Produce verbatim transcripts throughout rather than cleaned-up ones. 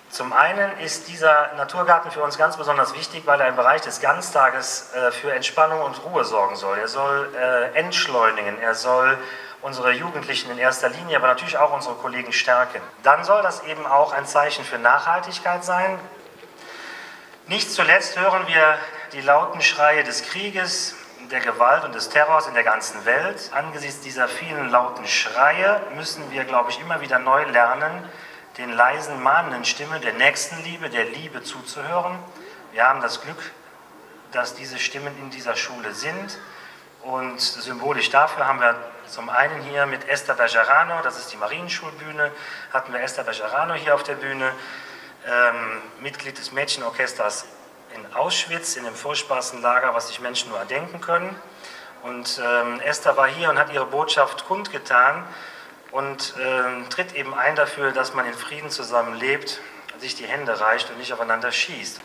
Zum einen ist dieser Naturgarten für uns ganz besonders wichtig, weil er im Bereich des Ganztages äh, für Entspannung und Ruhe sorgen soll. Er soll äh, entschleunigen, er soll unsere Jugendlichen in erster Linie, aber natürlich auch unsere Kollegen stärken. Dann soll das eben auch ein Zeichen für Nachhaltigkeit sein. Nicht zuletzt hören wir die lauten Schreie des Krieges, der Gewalt und des Terrors in der ganzen Welt. Angesichts dieser vielen lauten Schreie müssen wir, glaube ich, immer wieder neu lernen, den leisen, mahnenden Stimmen der Nächstenliebe, der Liebe zuzuhören. Wir haben das Glück, dass diese Stimmen in dieser Schule sind. Und symbolisch dafür haben wir zum einen hier mit Esther Bejarano, das ist die Marienschulbühne, hatten wir Esther Bejarano hier auf der Bühne, ähm, Mitglied des Mädchenorchesters in Auschwitz, in dem furchtbarsten Lager, was sich Menschen nur erdenken können. Und ähm, Esther war hier und hat ihre Botschaft kundgetan und ähm, tritt eben ein dafür, dass man in Frieden zusammenlebt, sich die Hände reicht und nicht aufeinander schießt.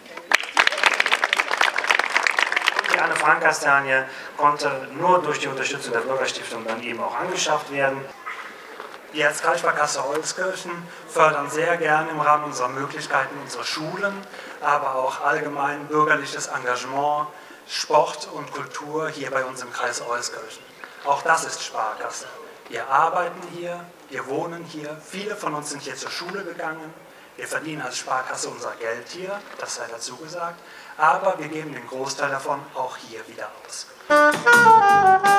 Die Anne Frank-Kastanie konnte nur durch die Unterstützung der Bürgerstiftung dann eben auch angeschafft werden. Wir als Kreissparkasse Euskirchen fördern sehr gern im Rahmen unserer Möglichkeiten unsere Schulen, aber auch allgemein bürgerliches Engagement, Sport und Kultur hier bei uns im Kreis Euskirchen. Auch das ist Sparkasse. Wir arbeiten hier, wir wohnen hier, viele von uns sind hier zur Schule gegangen, wir verdienen als Sparkasse unser Geld hier, das sei dazu gesagt, aber wir geben den Großteil davon auch hier wieder aus.